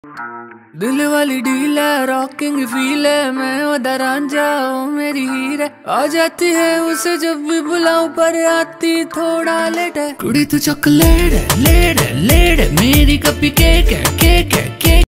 दिल वाली डील है, रॉकिंग फील है, मैं उधर रांझा ओ मेरी हीर है। आ जाती है उसे जब भी बुलाऊं पर आती थोड़ा लेट है। कुड़ी तू चॉकलेट है, लेट है, लेट है, मेरी कपी केक है, केक है, केक।